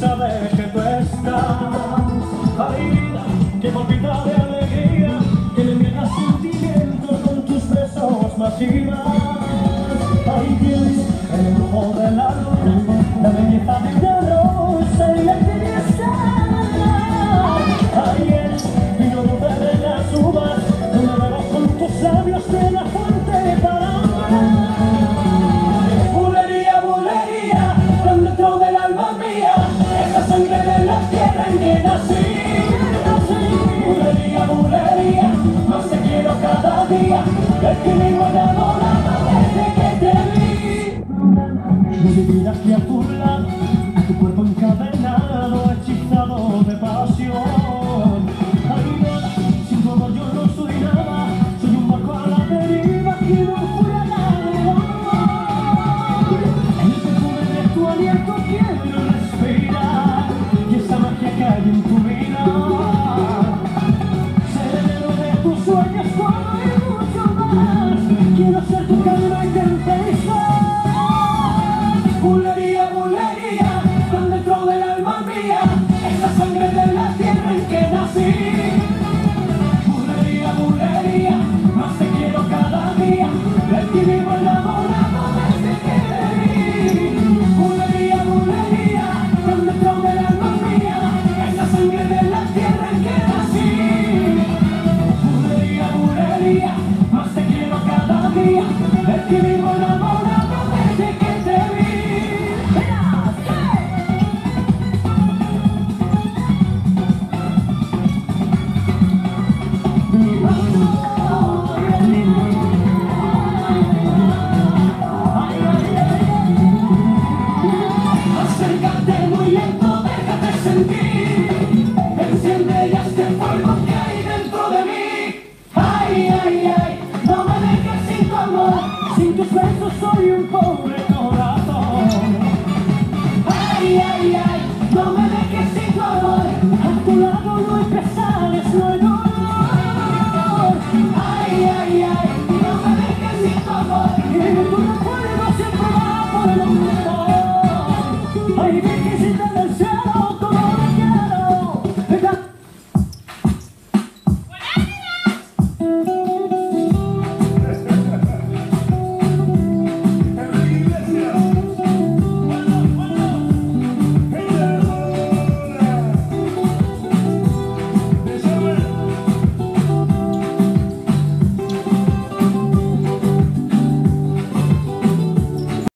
saber que tú estás. Ay, vida, que me olvida de alegría, que me niegas sentimientos con tus besos más y más. Ahí tienes el embrujo de la luna, la belleza de una rosa y la belleza. Ahí es vino dulce de las uvas, donde bebas con tus labios de la fuente para amar. Bulería, bulería, tan dentro del alma mía, esa sangre de la tierra en que nací. Bulería, bulería, más te quiero cada día, es que vivo enamorado desde que te vi. De vivir aquí a tu lado, a tu cuerpo encadenado, hechizado de pasión. Ay, nada, sin tu amor yo no soy nada, soy un barco a la deriva que no fui a nada. El perfume de tu aliento quiero respirar, y esa magia que hay en tu vida. Ser el héroe de tus sueños cuando hay mucho más, quiero ser tu calma y tempestad. Bulería, bulería, tan dentro del alma mía, es la sangre de la tierra en que nací. Bulería, bulería, más te quiero cada día, de ti vivo enamorado desde que te vi. Bulería, bulería, tan dentro del alma mía, es la sangre de la tierra en que nací. Bulería, bulería, más te quiero cada día, de ti vivo enamorado desde que te vi. Acércate muy lento, déjate sentir, enciende ya este fuego que hay dentro de mí. Ay, ay, ay, no me dejes sin tu amor, sin tus besos soy un pobre corazón. Ay, ay, ay, no me dejes sin tu amor, a tu lado no hay pesares, no hay dolor. Ay, ay, ay, no me dejes sin tu amor, y tu recuerdo siempre va por el mundo. Ay, virgencita del cielo,